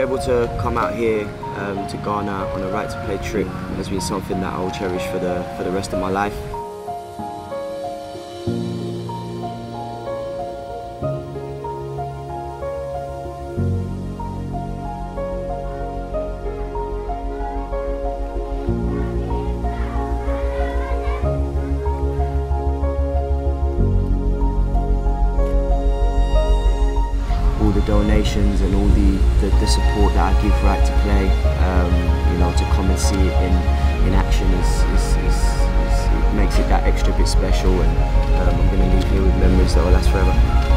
able to come out here to Ghana on a right to play trip has been something that I will cherish for the rest of my life. All the donations and all the support that I give Right to Play, you know, to come and see it in action it makes it that extra bit special, and I'm going to leave here with memories that will last forever.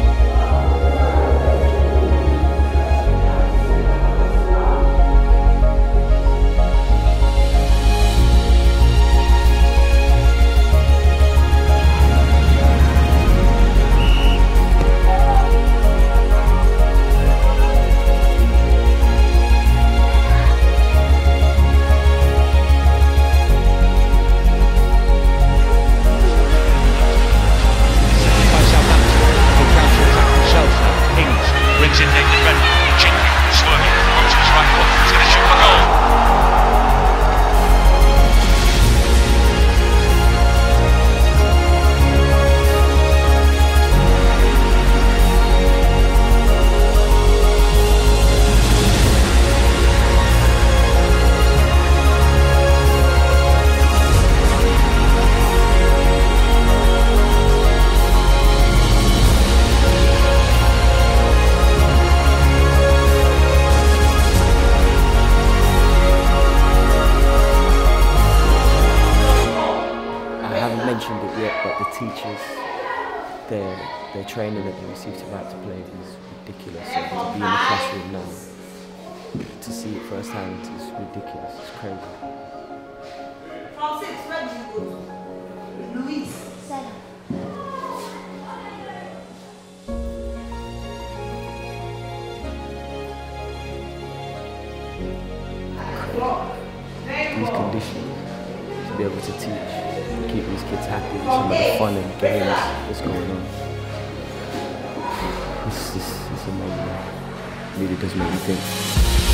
Mentioned it yet, but the teachers, their training that they received to Right to Play is ridiculous. So to be in the classroom now, to see it firsthand is ridiculous. It's crazy. These conditions, to be able to teach, keep these kids happy with some of the fun and games that's going on. It's amazing. It really does make me think.